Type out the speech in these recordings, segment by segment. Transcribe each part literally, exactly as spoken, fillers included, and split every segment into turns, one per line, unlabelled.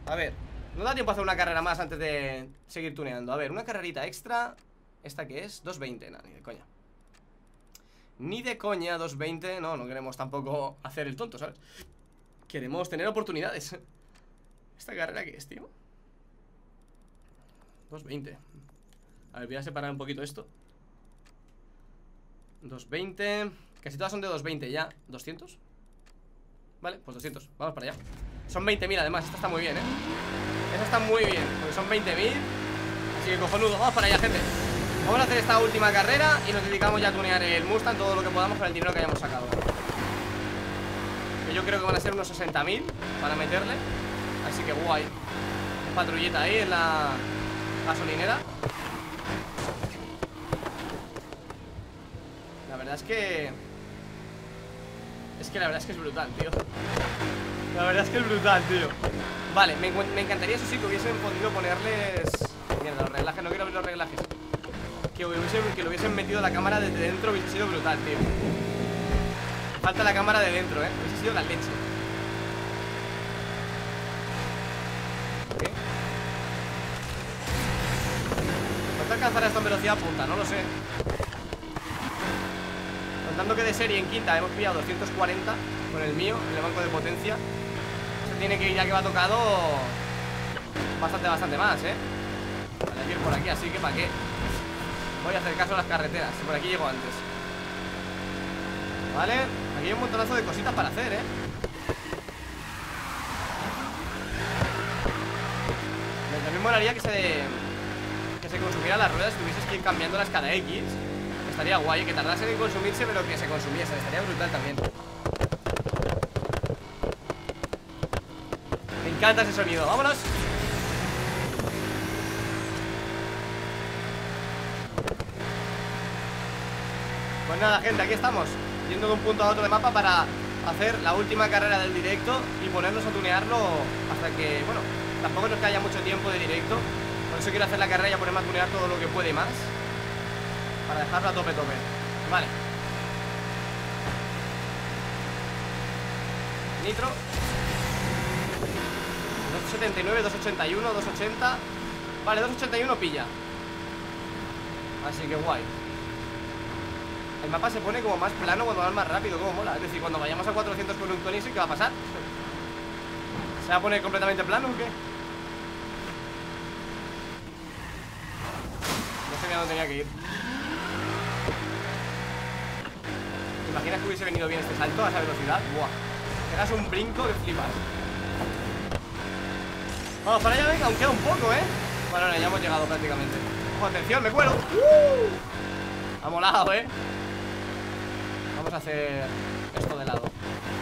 A ver, no da tiempo a hacer una carrera más antes de seguir tuneando. A ver, una carrerita extra. ¿Esta qué es? dos veinte, nada, ni de coña. Ni de coña, dos veinte. No, no queremos tampoco hacer el tonto, ¿sabes? Queremos tener oportunidades. ¿Esta carrera qué es, tío? dos veinte. A ver, voy a separar un poquito esto. dos veinte. Casi todas son de dos veinte ya. ¿doscientos? Vale, pues doscientos. Vamos para allá. Son veinte mil además. Esta está muy bien, ¿eh? Esta está muy bien, porque son veinte mil. Así que cojonudo. Vamos para allá, gente. Vamos a hacer esta última carrera y nos dedicamos ya a tunear el Mustang todo lo que podamos con el dinero que hayamos sacado. Que yo creo que van a ser unos sesenta mil para meterle. Así que guay. Patrulleta ahí en la gasolinera. La verdad es que... Es que la verdad es que es brutal, tío. La verdad es que es brutal, tío. Vale, me, me encantaría eso sí que hubiesen podido ponerles... Mierda, los reglajes, no quiero abrir los reglajes. Que, hubiesen, que lo hubiesen metido la cámara desde dentro hubiese sido brutal, tío. Falta la cámara de dentro, eh. Hubiese sido la leche. ¿Qué? ¿Cuánto alcanzará esto en velocidad punta? No lo sé. Contando que de serie en quinta hemos pillado doscientos cuarenta con el mío, en el banco de potencia. Se tiene que ir ya que va tocado bastante, bastante más, eh. Vale, hay que ir por aquí, así que ¿para qué? Voy a hacer caso a las carreteras. Por aquí llego antes. Vale, aquí hay un montonazo de cositas para hacer, eh. También molaría que se Que se consumiera las ruedas, que hubieses que ir cambiándolas cada X. Estaría guay, que tardasen en consumirse, pero que se consumiesen. Estaría brutal también. Me encanta ese sonido, vámonos. Pues nada, gente, aquí estamos, yendo de un punto a otro de mapa para hacer la última carrera del directo y ponernos a tunearlo hasta que, bueno, tampoco nos haya mucho tiempo de directo. Por eso quiero hacer la carrera y a ponerme a tunear todo lo que puede más, para dejarlo a tope, tope. Vale. Nitro. dos setenta y nueve, dos ochenta y uno, dos ochenta. Vale, dos ochenta y uno pilla. Así que guay. El mapa se pone como más plano cuando vas más rápido, como mola. Es decir, cuando vayamos a cuatrocientos con un Tony, ¿qué va a pasar? ¿Se va a poner completamente plano o qué? No sé ni a dónde tenía que ir. ¿Te imaginas que hubiese venido bien este salto a esa velocidad? Buah. Pegas un brinco que flipas. Vamos para allá, venga, aún queda un poco, ¿eh? Bueno, ya hemos llegado prácticamente. Ojo, atención, me cuelo. ¡Uh! Ha molado, ¿eh? Vamos a hacer esto de lado.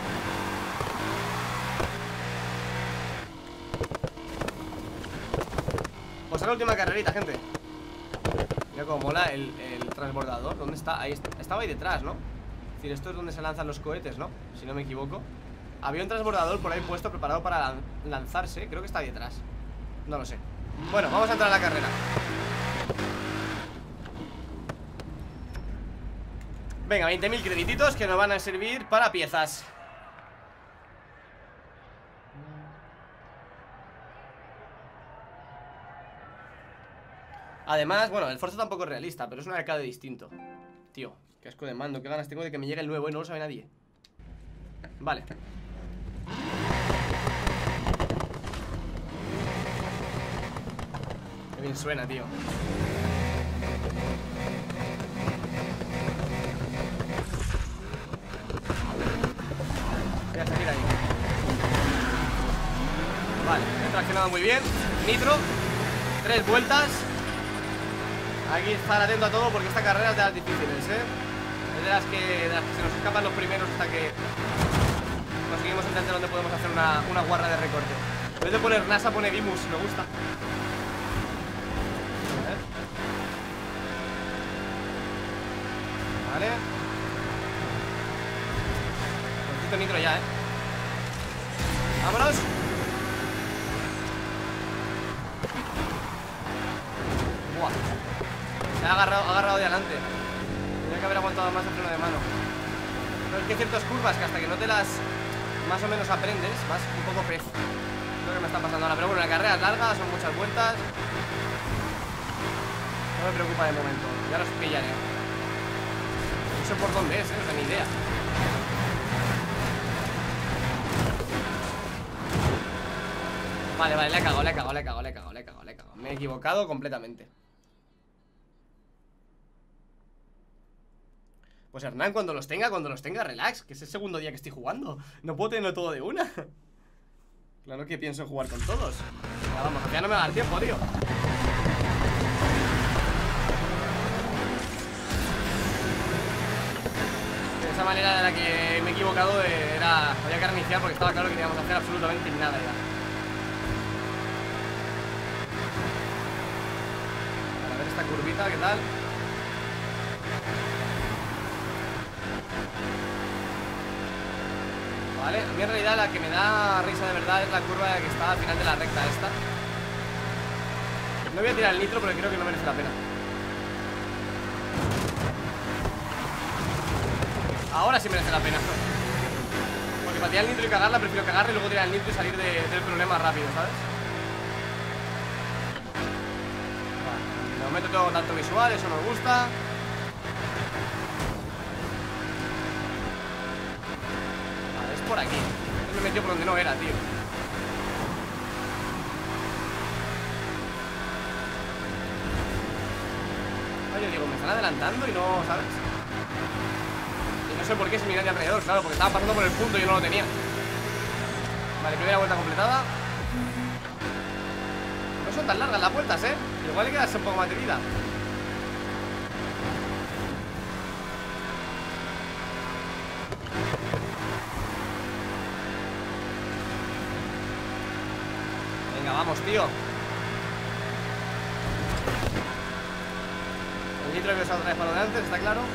Pues a la última carrerita, gente. Mira cómo mola el, el transbordador. ¿Dónde está? Ahí está. Estaba ahí detrás, ¿no? Es decir, esto es donde se lanzan los cohetes, ¿no? Si no me equivoco. Había un transbordador por ahí puesto, preparado para lanzarse. Creo que está ahí detrás. No lo sé. Bueno, vamos a entrar a la carrera. Venga, veinte mil credititos que nos van a servir para piezas. Además, bueno, el Forza tampoco es realista, pero es un arcade distinto. Tío, qué asco de mando, qué ganas tengo de que me llegue el nuevo y no lo sabe nadie. Vale. Qué bien suena, tío. Voy a salir ahí. Vale, he traccionado muy bien. Nitro. Tres vueltas. Aquí estar atento a todo porque esta carrera es de las difíciles, ¿eh? Es de las que, de las que se nos escapan los primeros hasta que conseguimos entender dónde podemos hacer una, una guarra de recorte. En vez de poner NASA pone Vimus, me gusta. A ver. Vale. Necesito nitro ya, ¿eh? ¡Vámonos! Buah. Se ha agarrado, ha agarrado de adelante. Tendría que haber aguantado más el freno de mano. Pero es que hay ciertas curvas que hasta que no te las más o menos aprendes, vas un poco pez. Es lo que me me está pasando ahora. Pero bueno, la carrera es larga, son muchas vueltas. No me preocupa de momento, ya los pillaré. No sé por dónde es, ¿eh? No tengo ni idea. Vale, vale, le he cagado, le he cagado, le he cagado, le he cagado, le he cagado, le he cagado. Me he equivocado completamente. Pues Hernán, cuando los tenga, cuando los tenga, relax. Que es el segundo día que estoy jugando. No puedo tenerlo todo de una. Claro que pienso jugar con todos. Ya vamos, ya no me va a dar tiempo, tío. De esa manera de la que me he equivocado era... Había que reiniciar porque estaba claro que no íbamos a hacer absolutamente nada ya. A ver esta curvita, ¿qué tal? Vale, a mí en realidad la que me da risa de verdad es la curva que está al final de la recta esta. No voy a tirar el nitro porque creo que no merece la pena. Ahora sí merece la pena. Porque para tirar el nitro y cagarla prefiero cagarla y luego tirar el nitro y salir de, del problema rápido, ¿sabes? Vale, de momento tengo tanto visual, eso nos gusta. Por aquí, entonces me metió por donde no era, tío. Ay, yo digo, me están adelantando y no, ¿sabes? Y no sé por qué si miran de alrededor, claro, porque estaban pasando por el punto y yo no lo tenía. Vale, primera vuelta completada. No son tan largas las vueltas, ¿eh? Igual hay que darse un poco más de vida. Vamos, tío. El nitro que he usado otra vez para lo de antes, está claro.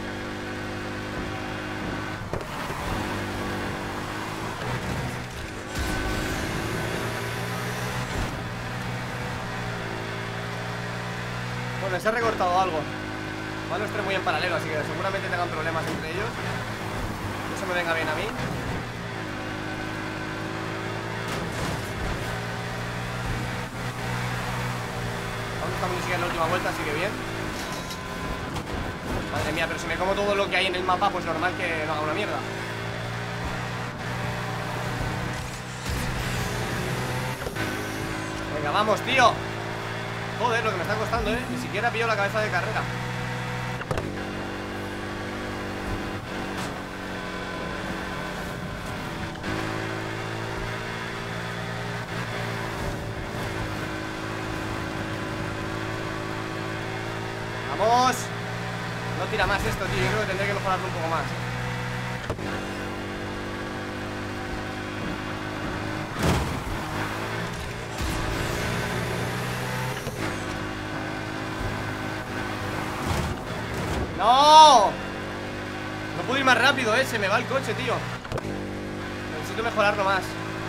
Bueno, se ha recortado algo. Van los tres muy en paralelo, así que seguramente tengan problemas entre ellos. Que eso me venga bien a mí. Estamos ni siquiera en la última vuelta, así que bien. Madre mía, pero si me como todo lo que hay en el mapa, pues normal que no haga una mierda. Venga, vamos, tío. Joder, lo que me está costando, eh. Ni siquiera pillo la cabeza de carrera. ¡Vamos! No tira más esto, tío. Yo creo que tendré que mejorarlo un poco más. ¡No! No puedo ir más rápido, eh. Se me va el coche, tío. Necesito mejorarlo más.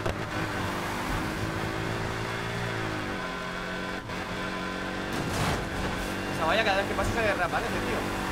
Esa valla cada vez que pasa se reaparece, tío.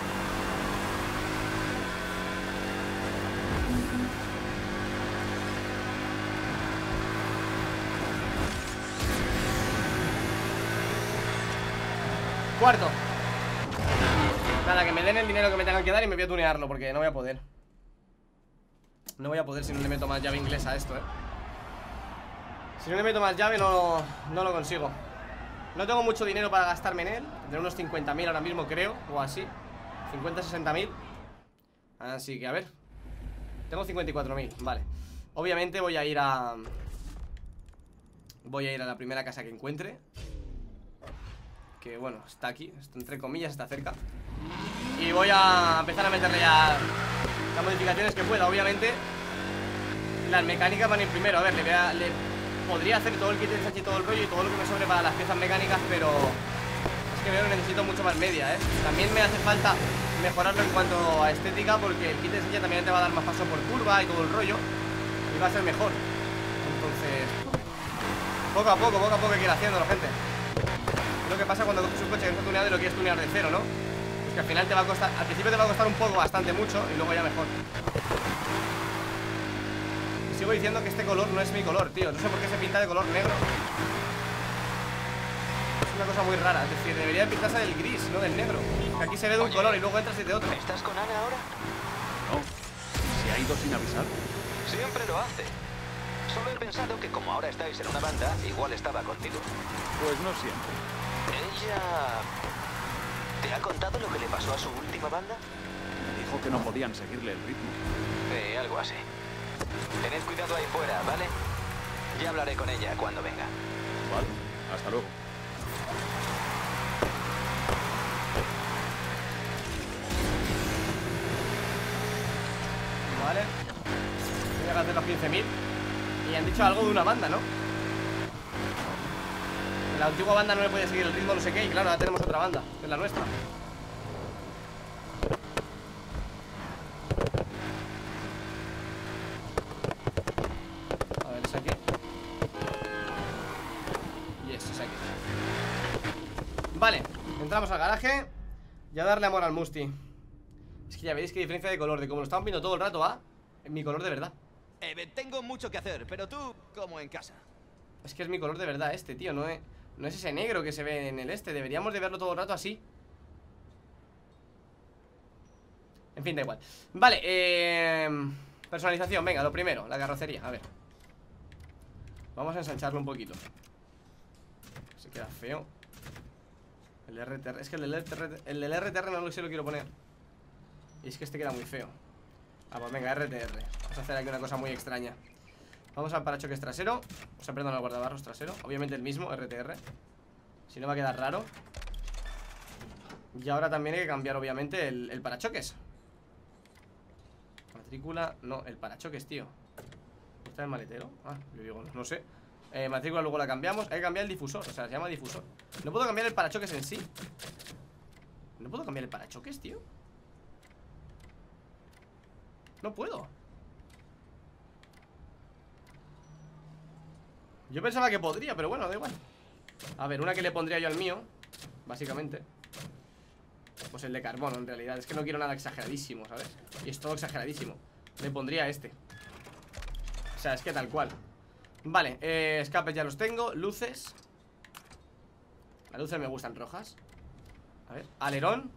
Cuarto. Nada, que me den el dinero que me tengan que dar y me voy a tunearlo, porque no voy a poder. No voy a poder si no le meto más llave inglesa a esto, eh. Si no le meto más llave no, no lo consigo. No tengo mucho dinero para gastarme en él. De unos cincuenta mil ahora mismo, creo, o así. cincuenta, sesenta mil. Así que a ver. Tengo cincuenta y cuatro mil, vale. Obviamente voy a ir a... Voy a ir a la primera casa que encuentre. Que bueno, está aquí, entre comillas, está cerca. Y voy a empezar a meterle ya las modificaciones que pueda. Obviamente las mecánicas van a ir primero. A ver, le, voy a, le podría hacer todo el kit de ensanche y todo el rollo y todo lo que me sobre para las piezas mecánicas, pero es que veo que necesito mucho más media, ¿eh? También me hace falta mejorarlo en cuanto a estética, porque el kit de ensanche también te va a dar más paso por curva y todo el rollo, y va a ser mejor. Entonces, poco a poco, poco a poco hay que ir haciéndolo, gente. Lo que pasa cuando coges un coche que está tuneado y lo quieres tunear de cero, ¿no? Pues que al final te va a costar, al principio te va a costar un poco, bastante mucho, y luego ya mejor. sigo diciendo que este color no es mi color, tío. No sé por qué se pinta de color negro. Es una cosa muy rara. Es decir, debería pintarse del gris, no del negro. Que aquí se ve de un
Oye,
color y luego entras y de otro.
¿Estás con Ana ahora?
No, se ha ido sin avisar.
Siempre lo hace. Solo he pensado que como ahora estáis en una banda, igual estaba contigo.
Pues no siempre.
¿Ella te ha contado lo que le pasó a su última banda?
Me dijo que no podían seguirle el ritmo.
Eh, algo así. Tened cuidado ahí fuera, ¿vale? Ya hablaré con ella cuando venga.
Vale, hasta luego.
Vale. Voy a hacer los quince mil. Y han dicho algo de una banda, ¿no? En la antigua banda no le podía seguir el ritmo, no sé qué. Y claro, ahora tenemos otra banda, que es la nuestra. A ver, es aquí. Y esto es aquí. Vale, entramos al garaje. Y a darle amor al Musti. Es que ya veis que diferencia de color. De como lo estaban viendo todo el rato, ¿va? En mi color de verdad.
Eh, tengo mucho que hacer, pero tú, como en casa.
Es que es mi color de verdad este, tío. No es, no es ese negro que se ve en el este. Deberíamos de verlo todo el rato así. En fin, da igual. Vale, eh... personalización, venga, lo primero, la carrocería, a ver. Vamos a ensancharlo un poquito. Se queda feo. El R T R, es que el del R T R, el del R T R no lo sé, lo quiero poner. Y es que este queda muy feo. Ah, pues venga, R T R. Vamos a hacer aquí una cosa muy extraña. Vamos al parachoques trasero. O sea, perdón, al guardabarros trasero. Obviamente el mismo, R T R. Si no va a quedar raro. Y ahora también hay que cambiar, obviamente, el, el parachoques. Matrícula, no, el parachoques, tío. ¿Está en el maletero? Ah, yo digo, no, no sé. eh, Matrícula luego la cambiamos. Hay que cambiar el difusor, o sea, se llama difusor. No puedo cambiar el parachoques en sí. No puedo cambiar el parachoques, tío. No puedo. Yo pensaba que podría, pero bueno, da igual. A ver, una que le pondría yo al mío, básicamente, pues el de carbono, en realidad. Es que no quiero nada exageradísimo, ¿sabes? Y es todo exageradísimo. Le pondría este. O sea, es que tal cual. Vale, eh, escapes ya los tengo. Luces. Las luces me gustan rojas. A ver, alerón.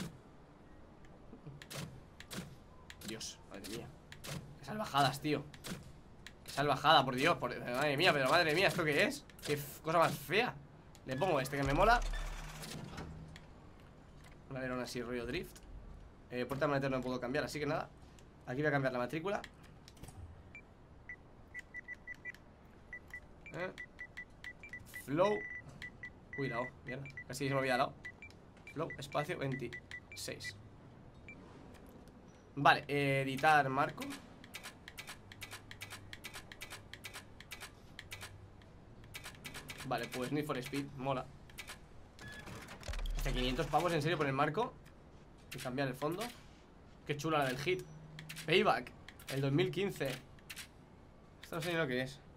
Dios, madre mía. Qué salvajadas, tío. Qué salvajada, por Dios, por... Madre mía, pero madre mía, ¿esto qué es? Qué cosa más fea. Le pongo este que me mola. Un alerón así, rollo drift. eh, Puerta de maletero no puedo cambiar, así que nada. Aquí voy a cambiar la matrícula. eh. Flow. Cuidado, mierda, casi se me había dado. Flow, espacio, veintiséis. Vale, eh, editar marco. Vale, pues Need for Speed, mola. Hasta quinientos pavos, en serio, por el marco. Y cambiar el fondo. Qué chula la del Hit. Payback, el dos mil quince. Esto no sé ni lo que es.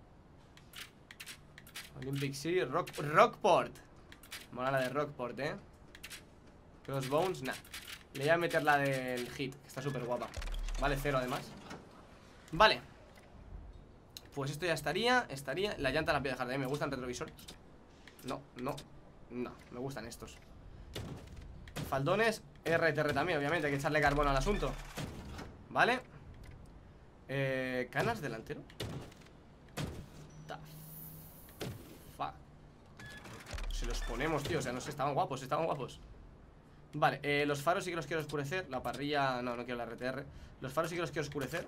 Olympic City, Rock, Rockport. Mola la de Rockport, eh. Crossbones, nah. Le voy a meter la del Hit, que está súper guapa. Vale, cero además. Vale. Pues esto ya estaría, estaría. La llanta la voy a dejar de ahí, me gustan retrovisores. No, no, no, me gustan estos. Faldones, R T R también, obviamente, hay que echarle carbono al asunto. Vale. eh, Canas delantero. Fuck. Se los ponemos, tío, o sea, no sé, estaban guapos, estaban guapos. Vale, eh, los faros sí que los quiero oscurecer. La parrilla, no, no quiero la R T R. Los faros sí que los quiero oscurecer.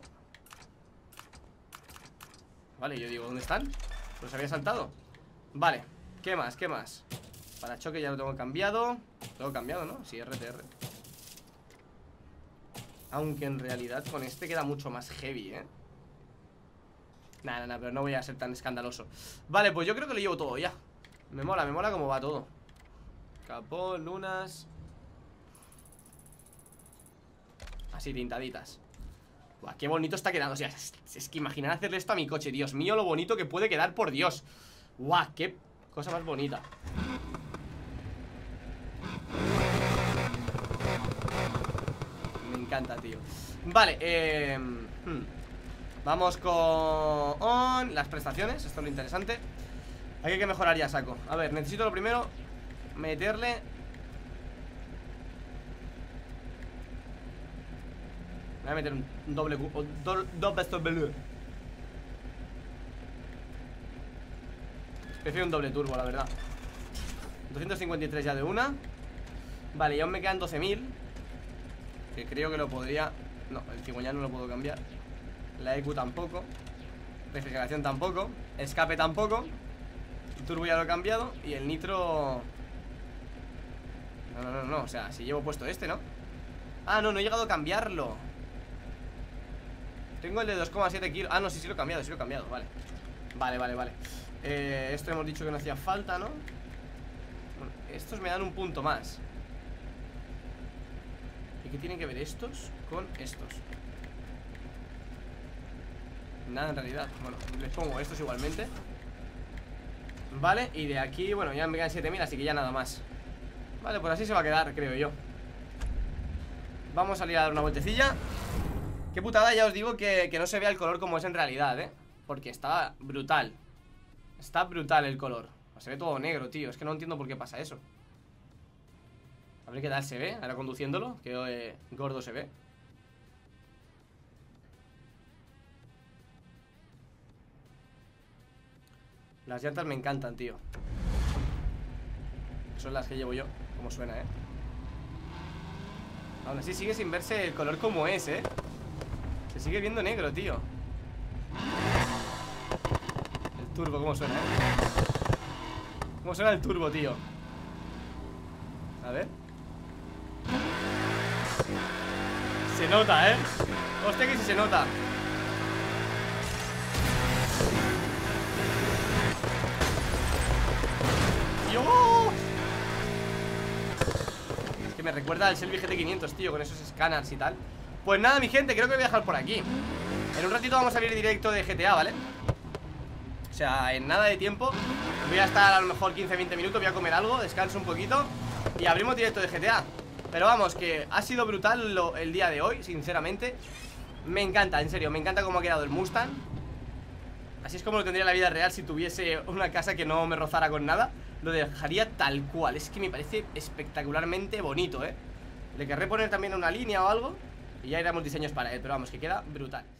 Vale, yo digo, ¿dónde están? Los había saltado. Vale, ¿qué más? ¿Qué más? Parachoque ya lo tengo cambiado. Lo tengo cambiado, ¿no? Sí, R T R. Aunque en realidad con este queda mucho más heavy, ¿eh? Nada, nada, pero no voy a ser tan escandaloso. Vale, pues yo creo que lo llevo todo ya. Me mola, me mola cómo va todo. Capó, lunas. Así, tintaditas. Buah, qué bonito está quedando. O sea, es, es que imaginar hacerle esto a mi coche. Dios mío, lo bonito que puede quedar, por Dios. Buah, qué cosa más bonita. Me encanta, tío. Vale, eh... hmm. Vamos con las prestaciones. Esto es lo interesante. Aquí hay que mejorar ya, saco. A ver, necesito lo primero meterle. Me voy a meter un doble cu- do, doble doble. Prefiero un doble turbo, la verdad. doscientos cincuenta y tres ya de una. Vale, y aún me quedan doce mil. Que creo que lo podría. No, el cigüeñal no lo puedo cambiar. La E Q tampoco. Refrigeración tampoco. Escape tampoco. El turbo ya lo he cambiado. Y el nitro. No, no, no, no. O sea, si llevo puesto este, ¿no? Ah, no, no he llegado a cambiarlo. Tengo el de dos coma siete kilos. Ah, no, sí, sí lo he cambiado, sí lo he cambiado, vale. Vale, vale, vale. eh, Esto hemos dicho que no hacía falta, ¿no? Bueno, estos me dan un punto más. ¿Y qué tienen que ver estos con estos? Nada en realidad. Bueno, les pongo estos igualmente. Vale, y de aquí, bueno, ya me quedan siete mil, así que ya nada más. Vale, pues así se va a quedar, creo yo. Vamos a salir a dar una vueltecilla. Qué putada, ya os digo que, que no se vea el color como es en realidad, ¿eh? Porque está brutal. Está brutal el color. Se ve todo negro, tío. Es que no entiendo por qué pasa eso. A ver qué tal se ve, ahora conduciéndolo. Que eh, gordo se ve. Las llantas me encantan, tío. Son las que llevo yo. Como suena, ¿eh? Aún así sigue sin verse el color como es, ¿eh? Se sigue viendo negro, tío. El turbo, ¿cómo suena, eh? ¿Cómo suena el turbo, tío? A ver. Se nota, ¿eh? Hostia, que sí se nota. ¡Dios! Es que me recuerda al Shelby G T quinientos, tío, con esos escáneres y tal. Pues nada, mi gente, creo que voy a dejar por aquí. En un ratito vamos a salir directo de G T A, ¿vale? O sea, en nada de tiempo. Voy a estar a lo mejor quince a veinte minutos. Voy a comer algo, descanso un poquito y abrimos directo de G T A. Pero vamos, que ha sido brutal lo, el día de hoy, sinceramente. Me encanta, en serio, me encanta cómo ha quedado el Mustang. Así es como lo tendría en la vida real si tuviese una casa que no me rozara con nada. Lo dejaría tal cual. Es que me parece espectacularmente bonito, ¿eh? Le querré poner también una línea o algo y ya iremos diseños para él, pero vamos, que queda brutal.